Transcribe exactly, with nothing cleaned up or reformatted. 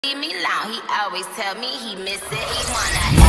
leave me alone. He always tell me he miss it, he wanna